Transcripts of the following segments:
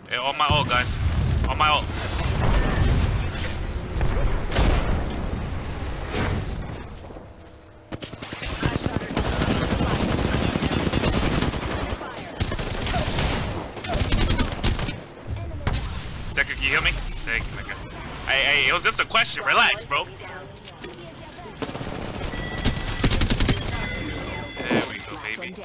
Hey, on my ult, guys. On my ult. Decker, can you heal me? Thank you, Decker. Hey, it was just a question. Relax, bro. There we go, baby.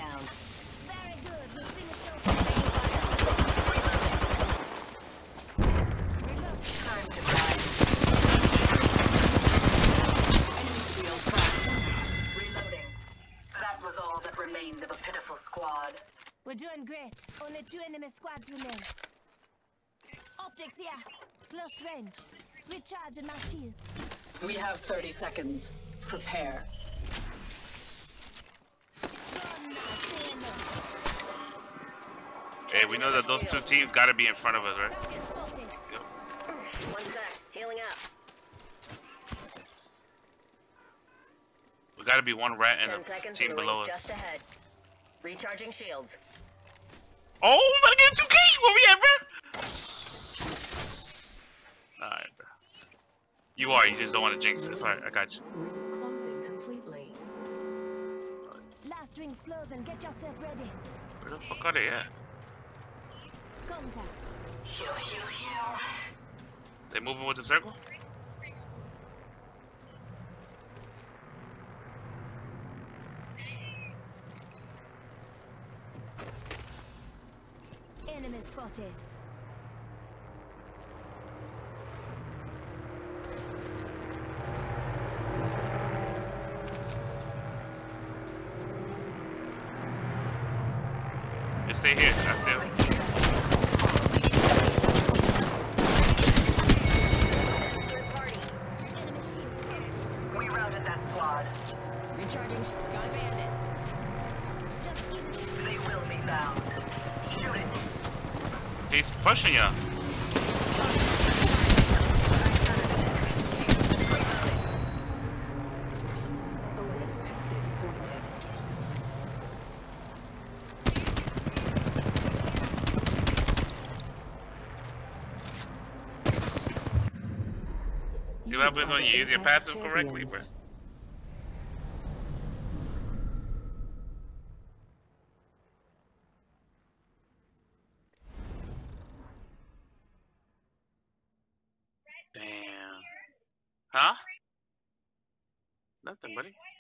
Of a pitiful squad. We're doing great. Only 2 enemy squads remain. Optics here. Close range. Recharging my shields. We have 30 seconds. Prepare. Hey, we know that those two teams gotta be in front of us, right? Yep. 1 sec. Healing up. We gotta be one rat and 10 a seconds team to the below rings us. just ahead. Recharging shields. Oh, we're about to get 2K! Where we at, bro? Alright, bro. You are, you just don't want to jinx it. It's alright, I got you. Closing completely. Last rings close and get yourself ready. Where the fuck are they at? Contact. Heal, heal, heal. They moving with the circle? Enemy spotted. Just stay here. That's it. Third party. Enemy shields. We routed that squad. Recharging. Got a bandit. Just give me. They will be bound. Shoot it. He's pushing ya. See what happens when you use your passive correctly, bro? Damn. Huh? Nothing, buddy.